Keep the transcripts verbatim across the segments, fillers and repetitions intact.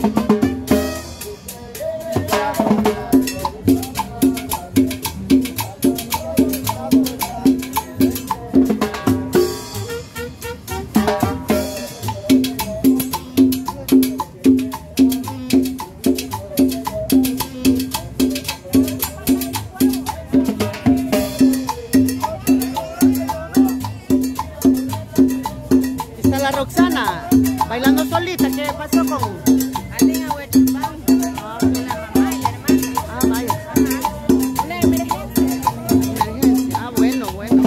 Roxana, bailando solita, ¿qué pasó con...? Alguien a Huechupán, Ah, con la mamá y la hermana. ah, vaya. Ajá. Una emergencia. Emergencia. Ah, bueno, bueno.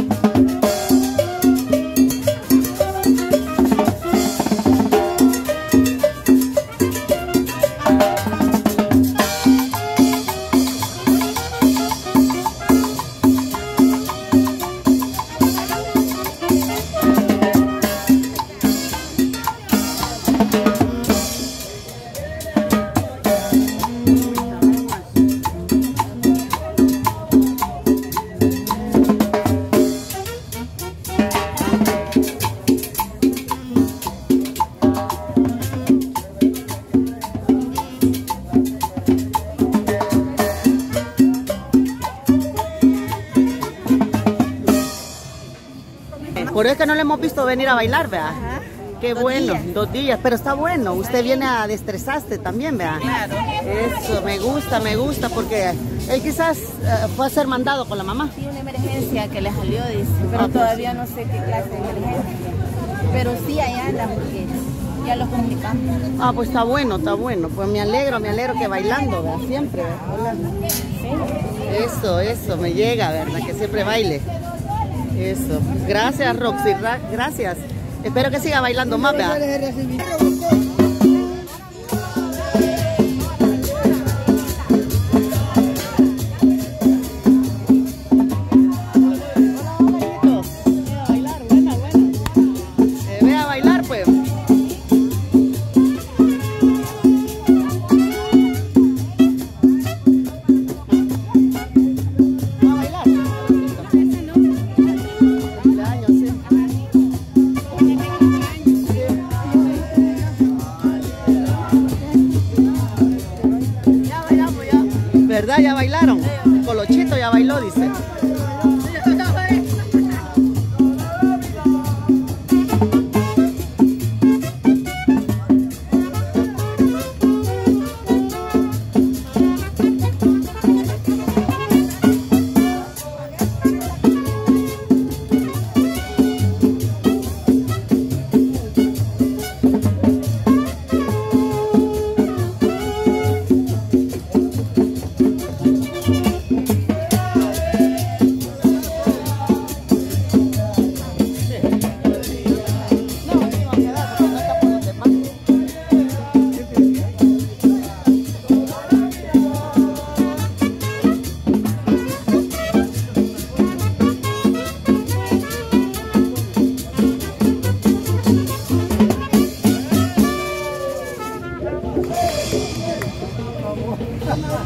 Por eso es que no le hemos visto venir a bailar, vea. Ajá. Qué Dos bueno, días. dos días, pero está bueno. Usted viene a destresarse también, vea. Claro. Eso, me gusta, me gusta, porque él quizás eh, fue a ser mandado con la mamá. Sí, una emergencia que le salió, dice, pero Ah, pues. todavía no sé qué clase de emergencia. Pero sí, ahí anda, porque ya lo comunicamos. Ah, pues está bueno, está bueno. Pues me alegro, me alegro que bailando, vea, siempre, vea. Hola. ¿Sí? Eso, eso, me llega, ¿verdad? Que siempre baile. Eso. Gracias, Roxy, ra- gracias. Espero que siga bailando más, vea. Ve a bailar, pues. ¿Va a bailar? Cumpleaños, sí. Ya bailamos, ya. ¿Verdad? ¿Ya bailaron? Colochito ya bailó, dice.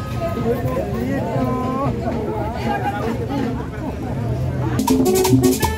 Thank you.